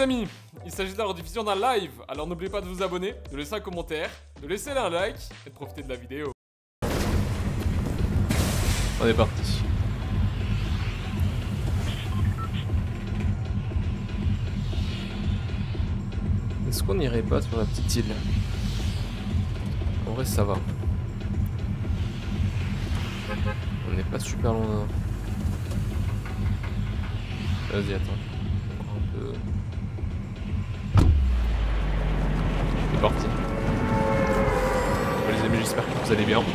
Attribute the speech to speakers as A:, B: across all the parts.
A: amis, il s'agit de la rediffusion d'un live, alors n'oubliez pas de vous abonner, de laisser un commentaire, de laisser un like et de profiter de la vidéo.
B: On est parti. Est-ce qu'on irait pas sur la petite île? En vrai ça va. On n'est pas super loin. Vas-y attends. Encore un peu. C'est parti. Bon, les amis, j'espère que vous allez bien. En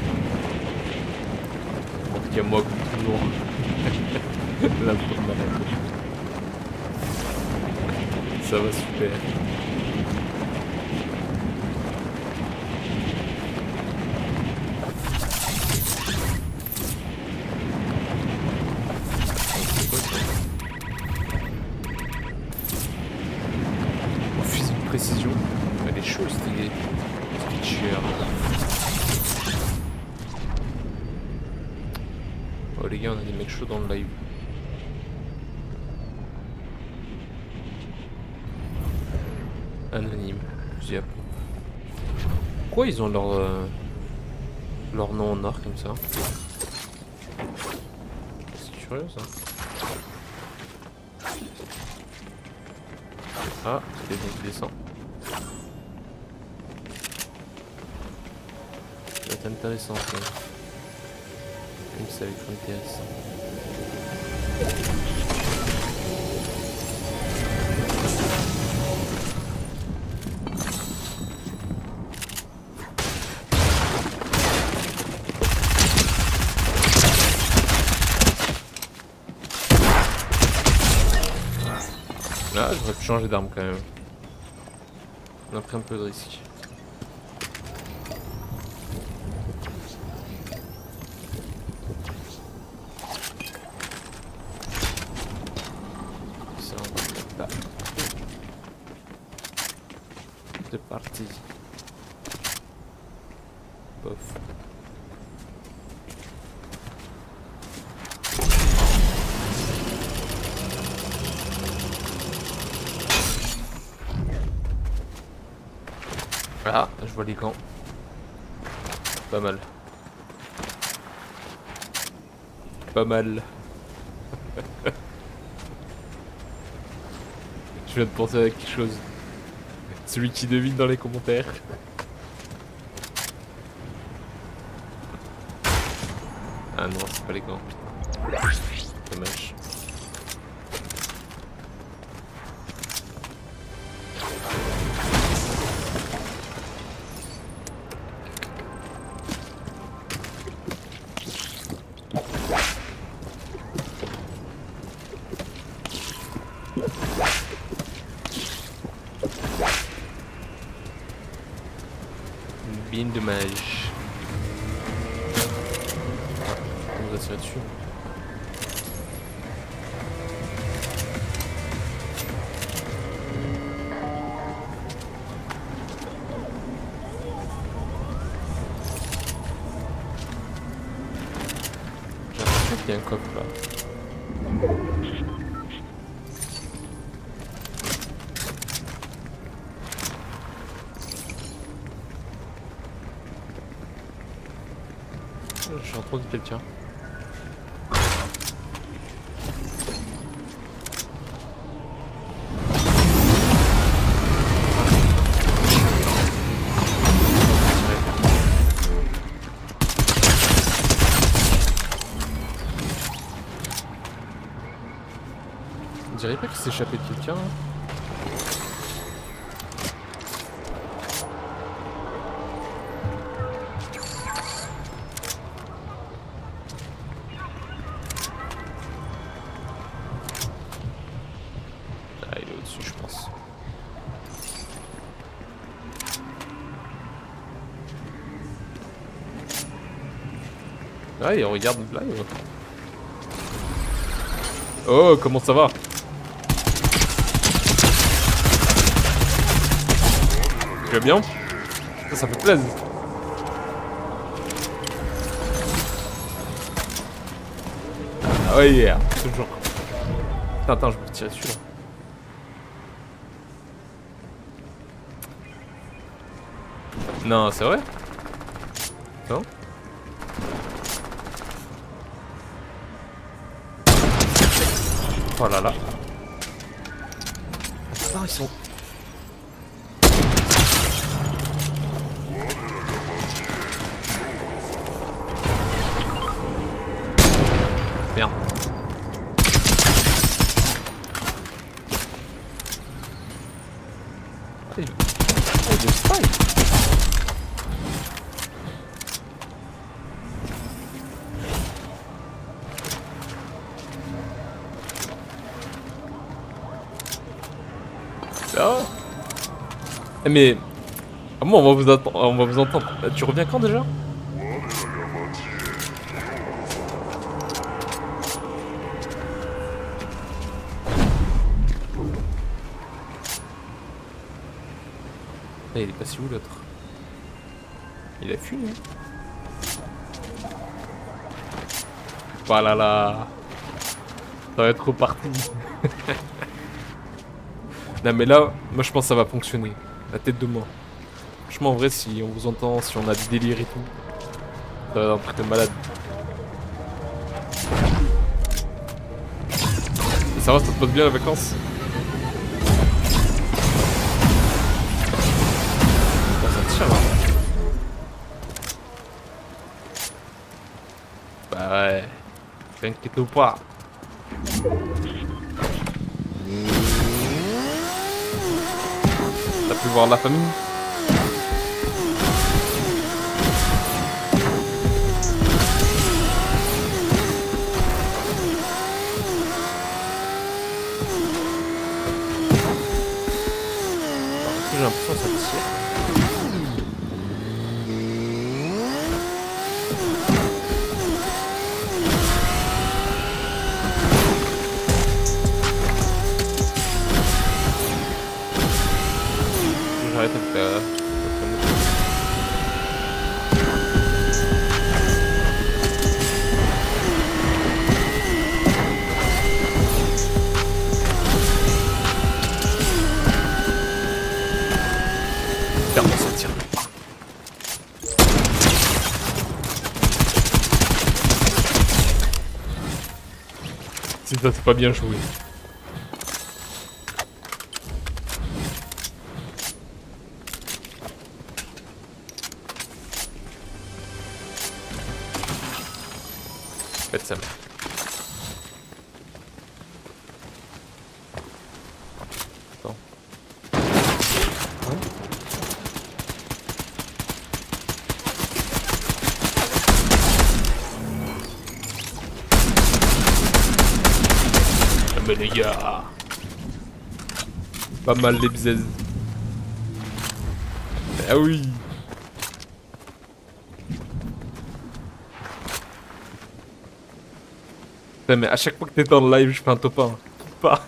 B: tout cas moi comme toujours. La peau malade. Ça va super. Au fusil de précision. Elle est chaude cette Spitfire. Oh les gars, on a des mecs chauds dans le live. Anonyme, fusil à pompe. Pourquoi ils ont leur nom en or comme ça? C'est curieux ça. Ah, c'est bien qui descend. Ça va être intéressant ça. Même si ça va être intéressant. Là, j'aurais pu changer d'arme quand même. On a pris un peu de risque. Ça, on va mettre là. C'est parti. Bof. Ah, je vois les camps. Pas mal. Pas mal. Je viens de penser à quelque chose. Celui qui devine dans les commentaires. Ah non, c'est pas les camps. Dommage. Bien dommage. On nous a tiré dessus. J'ai l'impression qu'il y a un coffre là. J'ai entendu quelqu'un. On dirait pas qu'il s'est échappé de quelqu'un. Ah, il est au-dessus, je pense. Ah, il regarde le live. Oh, comment ça va? Tu vas bien? Ça fait plaisir. Ah ouais, yeah, toujours. Attends, je vais me tirer dessus là. Non, c'est vrai? Non? Oh là là. Ah, ils sont... Merde. Il est spy. Ah. Mais... Ah, moi on va vous entendre. Tu reviens quand déjà? Ah, il est passé où l'autre? Il a fui lui. Voilà là. Ça va être reparti. Non mais là, moi je pense que ça va fonctionner. La tête de moi. Franchement en vrai si on vous entend, si on a du délire et tout, ça va être un truc de malade. Et ça va, ça te passe bien les vacances? Bon, ça tire là. Bah ouais. T'inquiète pas. T'as pu voir la famille? J'ai l'impression que ça tire. J'arrête de faire... Clairement ça tire. C'est ça, c'est pas bien joué. Faites ça. Attends. Hein? Ah mais les gars. Pas mal les bzaises. Ah oui. Putain, mais à chaque fois que t'es dans le live, je fais un top 1. Pas.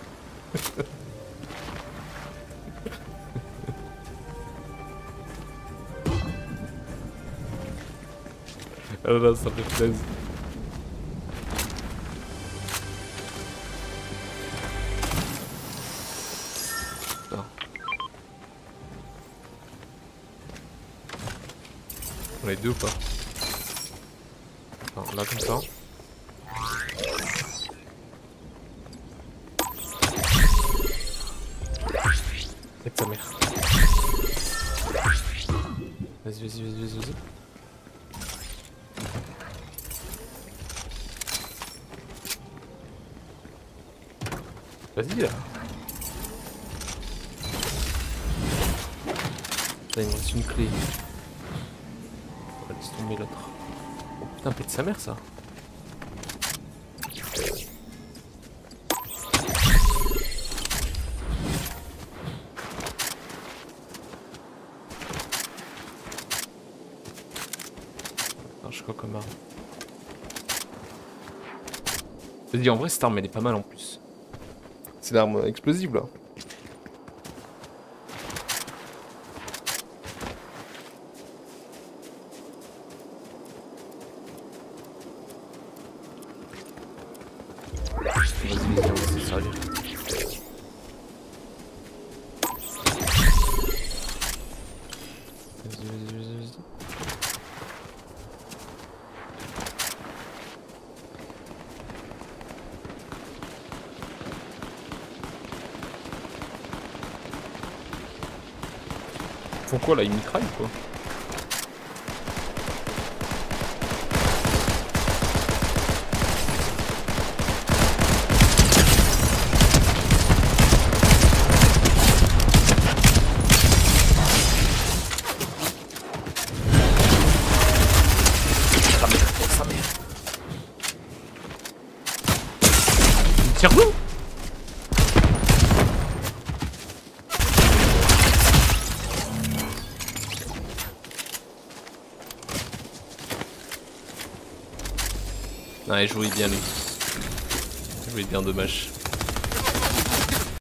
B: Ah là, ça fait plaisir. Non. On est deux ou pas? Non, là comme ça. Faites sa mère. Vas-y, vas-y, vas-y, vas-y. Vas-y là. Là il me reste une clé. On va laisser tomber l'autre. Oh putain, pète sa mère ça. Non, je crois comme un. Vas-y, en vrai cette arme elle est pas mal en plus. C'est l'arme explosive là. Vas-y, vas-y, c'est sérieux. Vas-y, vas-y, vas-y. font quoi là? Ils mitraillent ou quoi? Tire-nous! Ouais, jouez bien lui. Jouez bien, dommage.